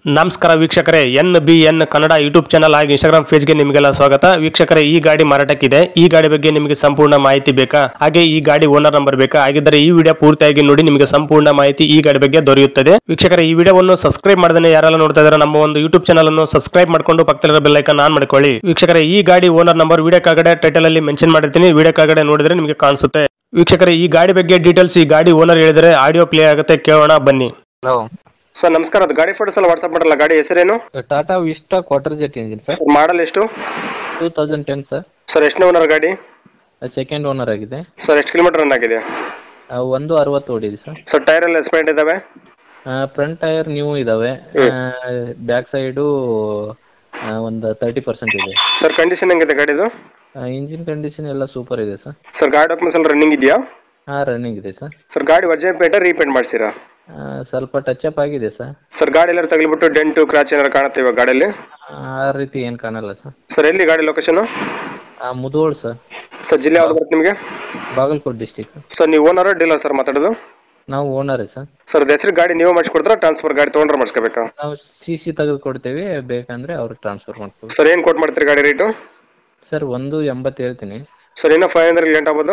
ನಮಸ್ಕಾರ ವೀಕ್ಷಕರೇ, NBN Kannada YouTube channel ಹಾಗೂ ಇನ್ಸ್ಟಾಗ್ರಾಮ್ ಪೇಜ್ಗೆ ನಿಮಗೆಲ್ಲ ಸ್ವಾಗತ. ವೀಕ್ಷಕರೇ, ಈ ಗಾಡಿ ಮಾರಾಟಕ್ಕಿದೆ. ಈ ಗಾಡಿ ಬಗ್ಗೆ ನಿಮಗೆ ಸಂಪೂರ್ಣ ಮಾಹಿತಿ ಬೇಕಾ? ಹಾಗೆ ಈ ಗಾಡಿ ಓನರ್ ನಂಬರ್ ಬೇಕಾ? ಹಾಗಿದ್ದರೆ ಈ ವಿಡಿಯೋ ಪೂರ್ತಿಯಾಗಿ ನೋಡಿ, ನಿಮಗೆ ಸಂಪೂರ್ಣ ಮಾಹಿತಿ ಈ ಗಾಡಿ ಬಗ್ಗೆ ದೊರೆಯುತ್ತದೆ. ವೀಕ್ಷಕರೇ, ಈ ವಿಡಿಯೋವನ್ನು ಸಬ್ಸ್ಕ್ರೈಬ್ ಮಾಡದೇ ಯಾರೆಲ್ಲ ನೋಡ್ತಾ ಇದ್ದಾರೆ ನಮ್ಮ ಒಂದು ಯೂಟ್ಯೂಬ್ ಚಾನಲ್ ಅನ್ನು ಸಬ್ಸ್ಕ್ರೈಬ್ ಮಾಡ್ಕೊಂಡು ಪಕ್ಕದಲ್ಲಿರೋ ಬೆಲ್ ಐಕಾನ್ ಆನ್ ಮಾಡ್ಕೊಳ್ಳಿ. ವೀಕ್ಷಕರೇ, ಈ ಗಾಡಿ ಓನರ್ ನಂಬರ್ ವಿಡಿಯೋ ಕೆಳಗಡೆ ಟೈಟಲ್ ಅಲ್ಲಿ ಮೆನ್ಷನ್ ಮಾಡಿರ್ತೀನಿ, ವಿಡಿಯೋ ಕೆಳಗಡೆ ನೋಡಿದ್ರೆ ನಿಮಗೆ ಕಾಣಿಸುತ್ತೆ. ವೀಕ್ಷಕರೇ, ಈ ಗಾಡಿ ಬಗ್ಗೆ ಡೀಟೇಲ್ಸ್ ಈ ಗಾಡಿ ಓನರ್ ಹೇಳಿದರೆ ಆಡಿಯೋ ಪ್ಲೇ ಆಗುತ್ತೆ, ಕೇಳೋಣ ಬನ್ನಿ. ಹಲೋ ಸರ್ ನಮಸ್ಕಾರ, ಅದು ಗಾಡಿ ಫೋಟೋಸ್ ಎಲ್ಲ ವಾಟ್ಸ್ಆಪ್ ಮಾಡಲ್ಲ. ಗಾಡಿ ಹೆಸರೇನು? Tata vista quarter jet engine sir. Model ಎಷ್ಟು? 2010 ಸರ್. ಸರ್ ಎಷ್ಟನೇ ಓನರ್ ಗಾಡಿ? ಸೆಕೆಂಡ್ ಓನರ್ ಆಗಿದೆ. ಸರ್ ಎಷ್ಟು ಕಿಲೋಮೀಟರ್ ರನ್ ಆಗಿದೆ? 160 ಓಡಿದೆ ಸರ್. ಸರ್ ಟೈರ್ ಎಲ್ಲ ಎಸ್ಪೆಂಟ್ ಇದಾವೆ? ಫ್ರಂಟ್ ಟೈರ್ ನ್ಯೂ ಇದಾವೆ, ಬ್ಯಾಕ್ ಸೈಡು ಒಂದು 30% ಇದೆ. ಸರ್ ಕಂಡೀಷನ್ ಹೆಂಗಿದೆ ಗಾಡಿದು? ಇಂಜಿನ್ ಕಂಡೀಷನ್ ಎಲ್ಲ ಸೂಪರ್ ಇದೆ ಸರ್. ಸರ್ ಗಾಡಿ ಡಾಕ್ಯುಮೆಂಟ್ಸ್ ಎಲ್ಲ ರನ್ನಿಂಗ್ ಇದೆಯಾ? ರನ್ನಿಂಗ್ ಇದೆ ಸರ್. ಸರ್ ಗಾಡಿ ಒರಿಜಿನಲ್ ಪೇಂಟ್ ರೀಪೇಂಟ್ ಮಾಡಿಸಿರಾ? ಸ್ವಲ್ಪ ಟಚ್ ಅಪ್ ಆಗಿದೆ ಸರ್. ಸರ್ ಗಾಡಿ ಎಲ್ಲ ತಗಲಿಬಿಟ್ಟು ಡೆಂಟು ಕ್ರಾಚ್ ಏನಾರು ಕಾಣುತ್ತೆ ಇವಾಗ ಗಾಡಿಯಲ್ಲಿ? ಆ ರೀತಿ ಏನು ಕಾಣಲ್ಲ ಸರ್. ಸರ್ ಎಲ್ಲಿ ಗಾಡಿ ಲೊಕೇಶನ್? ಮುಧೋಳ್ ಸರ್. ಸರ್ ಜಿಲ್ಲೆ ಯಾವ್ದು ಬರುತ್ತೆ ನಿಮಗೆ? ಬಾಗಲಕೋಟೆ ಡಿಸ್ಟಿಕ್. ಸರ್ ನೀವು ಓನರ್ ಡೀಲರ್ ಸರ್ ಮಾತಾಡೋದು? ನಾವು ಓನರೇ ಸರ್. ಸರ್ ಹೆಸರು ಗಾಡಿ ನೀವು ಮಾಡಿಸ್ಕೊಡ್ತಾರ, ಟ್ರಾನ್ಸ್ಫರ್ ಗಾಡಿ ತೊಗೊಂಡ್ರೆ ಮಾಡಿಸ್ಕೋಬೇಕಾ? ನಾವು CC ತೆಗೆದು ಕೊಡ್ತೇವೆ, ಬೇಕಂದ್ರೆ ಅವ್ರಿಗೆ ಟ್ರಾನ್ಸ್ಫರ್ ಮಾಡ್ತೀವಿ. ಸರ್ ಏನು ಕೊಟ್ಟು ಮಾಡ್ತೀರಿ ಗಾಡಿ ರೇಟು? ಸರ್ 180 ಹೇಳ್ತೀನಿ ಸರ್ ಇನ್ನೂ 500 ಲೇಟ್ ಆಗ್ಬೋದು?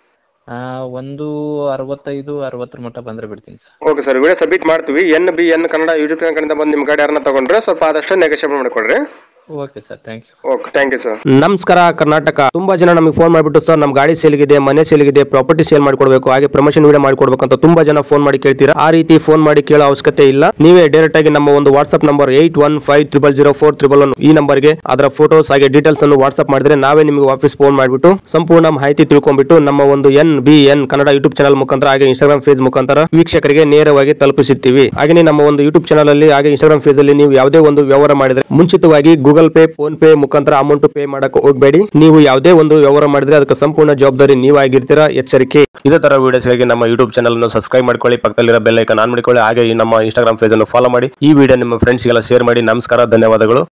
165-60 ಮಟ್ಟ ಬಂದ್ರೆ ಬಿಡ್ತೀನಿ sir. Okay sir, video submit ಮಾಡ್ತೀವಿ. NBN ಕನ್ನಡ ಯೂಟ್ಯೂಬ್ ಚಾನಲ್ ಕಡೆಯಿಂದ ಬಂದು ನಿಮ್ಮ ಗಾಡಿ ಯಾರನ್ನ ತಗೊಂಡ್ರೆ ಸ್ವಲ್ಪ ಆದಷ್ಟು ನೆಗೋಷಿಯೇಟ್ ಮಾಡಿಕೊಡ್ರಿ. Okay sir, thank you. Okay, thank you sir. ನಮಸ್ಕಾರ ಕರ್ನಾಟಕ. ತುಂಬಾ ಜನ ನಮಗೆ ಫೋನ್ ಮಾಡಿಬಿಟ್ಟು ಸರ್ ನಮ್ಮ ಗಾಡಿ ಸೇಲ್ಗಿದೆ, ಮನೆ ಸೇಲ್ಗಿದೆ, ಪ್ರಾಪರ್ಟಿ ಸೇಲ್ ಮಾಡ್ಕೊಡ್ಬೇಕು, ಹಾಗೆ ಪ್ರಮೋಷನ್ ವಿಡಿಯೋ ಮಾಡ್ಕೊಡ್ಬೇಕು ಅಂತ ತುಂಬಾ ಜನ ಫೋನ್ ಮಾಡಿ ಕೇಳ್ತೀರಾ. ಆ ರೀತಿ ಫೋನ್ ಮಾಡಿ ಕೇಳೋ ಅವಶ್ಯಕತೆ ಇಲ್ಲ. ನೀವೇ ಡೈರೆಕ್ಟ್ ಆಗಿ ನಮ್ಮ ಒಂದು ವಾಟ್ಸ್ಆಪ್ ನಂಬರ್ 81500411 ಈ ನಂಬರ್ಗೆ ಅದರ ಫೋಟೋಸ್ ಹಾಗೆ ಡೀಟೇಲ್ಸ್ ಅನ್ನು ವಾಟ್ಸ್ಆಪ್ ಮಾಡಿದ್ರೆ ನಾವೇ ನಿಮಗೆ ವಾಪಸ್ ಫೋನ್ ಮಾಡಿಬಿಟ್ಟು ಸಂಪೂರ್ಣ ಮಾಹಿತಿ ತಿಳ್ಕೊಂಡ್ಬಿಟ್ಟು ನಮ್ಮ ಒಂದು NBN ಕನ್ನಡ ಯೂಟ್ಯೂಬ್ ಚಾನಲ್ ಮುಖಾಂತರ ಹಾಗೆ ಇನ್ಸ್ಟಾಗ್ರಾಮ್ ಪೇಜ್ ಮುಖಾಂತರ ವೀಕ್ಷಕರಿಗೆ ನೇರವಾಗಿ ತಲುಪಿಸುತ್ತೀವಿ. ಹಾಗೆ ನಮ್ಮ ಒಂದು ಯೂಟ್ಯೂಬ್ ಚಾನಲ್ ಅಲ್ಲಿ ಹಾಗೆ ಇನ್ಸ್ಟಾಗ್ರಾಮ್ ಪೇಜ್ ಅಲ್ಲಿ ನೀವು ಯಾವುದೇ ಒಂದು ವ್ಯವಹಾರ ಮಾಡಿದ್ರೆ ಮುಂಚಿತವಾಗಿ ಗೂಗಲ್ ಪೇ, ಫೋನ್ ಪೇ ಮುಖಾಂತರ ಅಮೌಂಟ್ ಪೇ ಮಾಡಕ್ಕೆ ಹೋಗಬೇಡಿ. ನೀವು ಯಾವುದೇ ಒಂದು ವ್ಯವಹಾರ ಮಾಡಿದ್ರೆ ಅದಕ್ಕೆ ಸಂಪೂರ್ಣ ಜವಾಬ್ದಾರಿ ನೀವಾಗಿರ್ತೀರಾ, ಎಚ್ಚರಿಕೆ. ಇದೇ ತರ ವಿಡಿಯೋಸ್ಗಾಗಿ ನಮ್ಮ ಯೂಟ್ಯೂಬ್ ಚಾನಲ್ ಅನ್ನು ಸಬ್ಸ್ಕ್ರೈಬ್ ಮಾಡ್ಕೊಳ್ಳಿ, ಪಕ್ಕದಲ್ಲಿರೋ ಬೆಲ್ ಐಕಾನ್ ಆನ್ ಮಾಡಿಕೊಳ್ಳಿ, ಹಾಗೆ ನಮ್ಮ ಇನ್ಸ್ಟಾಗ್ರಾಮ್ ಪೇಜ್ ಅನ್ನು ಫಾಲೋ ಮಾಡಿ. ಈ ವಿಡಿಯೋ ನಿಮ್ಮ ಫ್ರೆಂಡ್ಸ್ಗೆಲ್ಲ ಶೇರ್ ಮಾಡಿ. ನಮಸ್ಕಾರ, ಧನ್ಯವಾದಗಳು.